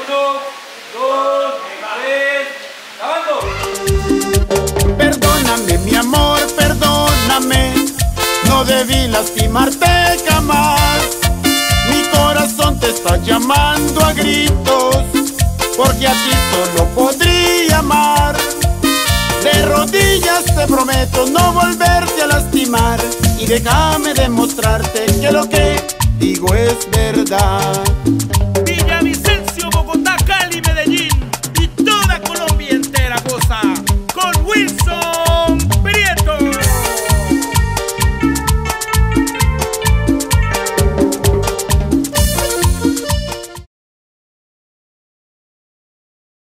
1, 2, 3, grabando. Perdóname, mi amor, perdóname. No debí lastimarte jamás. Mi corazón te está llamando a gritos, porque a ti solo podría amar. De rodillas te prometo no volverte a lastimar, y déjame demostrarte que lo que digo es verdad.